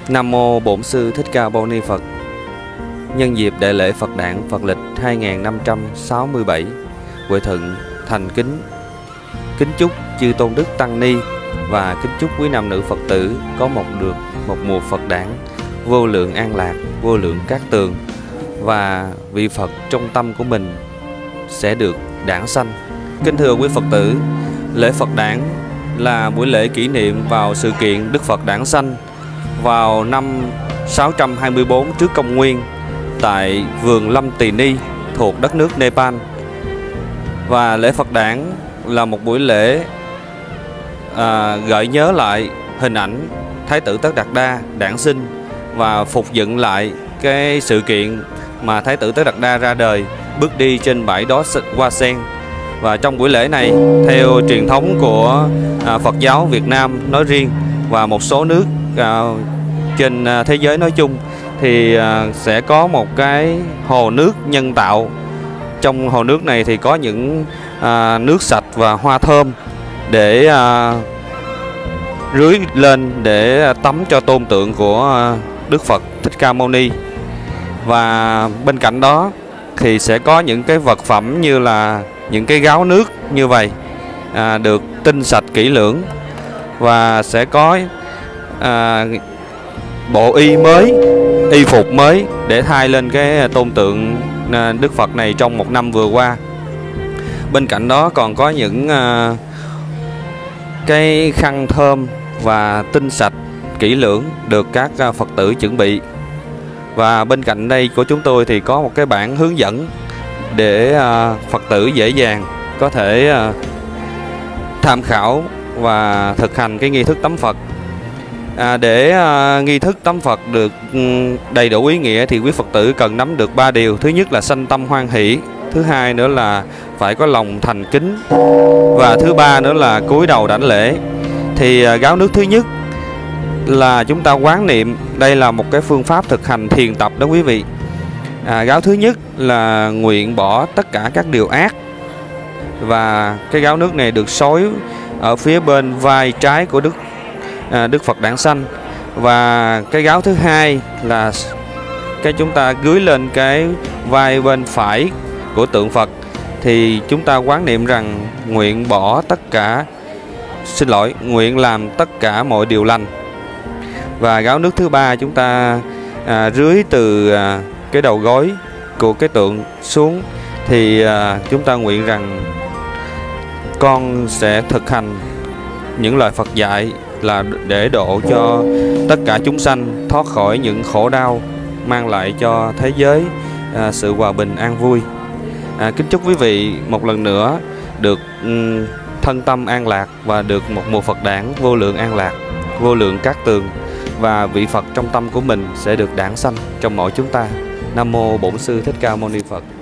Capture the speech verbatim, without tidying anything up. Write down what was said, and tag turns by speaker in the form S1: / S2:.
S1: Nam mô Bổn Sư Thích Ca Mâu Ni Phật. Nhân dịp đại lễ Phật đản Phật lịch hai nghìn năm trăm sáu mươi bảy, Huệ Thuận thành kính kính chúc chư tôn đức tăng ni và kính chúc quý nam nữ Phật tử có một được một mùa Phật đản vô lượng an lạc, vô lượng cát tường, và vị Phật trong tâm của mình sẽ được đản sanh. Kính thưa quý Phật tử, lễ Phật đản là buổi lễ kỷ niệm vào sự kiện Đức Phật đản sanh vào năm sáu trăm hai mươi tư trước công nguyên tại vườn Lâm Tỳ Ni thuộc đất nước Nepal. Và lễ Phật đản là một buổi lễ à, gợi nhớ lại hình ảnh Thái tử Tất Đạt Đa đản sinh và phục dựng lại cái sự kiện mà Thái tử Tất Đạt Đa ra đời, bước đi trên bãi đá hoa sen. Và trong buổi lễ này, theo truyền thống của à, Phật giáo Việt Nam nói riêng và một số nước à, trên à, thế giới nói chung, thì à, sẽ có một cái hồ nước nhân tạo. Trong hồ nước này thì có những à, nước sạch và hoa thơm để à, rưới lên để tắm cho tôn tượng của à, Đức Phật Thích Ca Mâu Ni. Và bên cạnh đó thì sẽ có những cái vật phẩm như là những cái gáo nước như vậy, à, được tinh sạch kỹ lưỡng, và sẽ có à, bộ y mới, y phục mới để thay lên cái tôn tượng à, Đức Phật này trong một năm vừa qua. Bên cạnh đó còn có những à, cái khăn thơm và tinh sạch kỹ lưỡng được các à, Phật tử chuẩn bị. Và bên cạnh đây của chúng tôi thì có một cái bản hướng dẫn để à, Phật tử dễ dàng có thể à, tham khảo và thực hành cái nghi thức tắm Phật. À, để à, nghi thức tắm Phật được um, đầy đủ ý nghĩa thì quý Phật tử cần nắm được ba điều. Thứ nhất là sanh tâm hoan hỷ, thứ hai nữa là phải có lòng thành kính, và thứ ba nữa là cúi đầu đảnh lễ. Thì à, gáo nước thứ nhất là chúng ta quán niệm, đây là một cái phương pháp thực hành thiền tập đó quý vị. À, gáo thứ nhất là nguyện bỏ tất cả các điều ác, và cái gáo nước này được xối ở phía bên vai trái của Đức à, Đức Phật đản sanh. Và cái gáo thứ hai là cái chúng ta gửi lên cái vai bên phải của tượng Phật, thì chúng ta quán niệm rằng nguyện bỏ tất cả, xin lỗi, nguyện làm tất cả mọi điều lành. Và gáo nước thứ ba chúng ta à, rưới từ à, cái đầu gối của cái tượng xuống, thì à, chúng ta nguyện rằng con sẽ thực hành những lời Phật dạy là để độ cho tất cả chúng sanh thoát khỏi những khổ đau, mang lại cho thế giới à, sự hòa bình an vui. À, kính chúc quý vị một lần nữa được um, thân tâm an lạc và được một mùa Phật đản vô lượng an lạc, vô lượng cát tường, và vị Phật trong tâm của mình sẽ được đản sanh trong mỗi chúng ta. Nam mô Bổn Sư Thích Ca Mâu Ni Phật.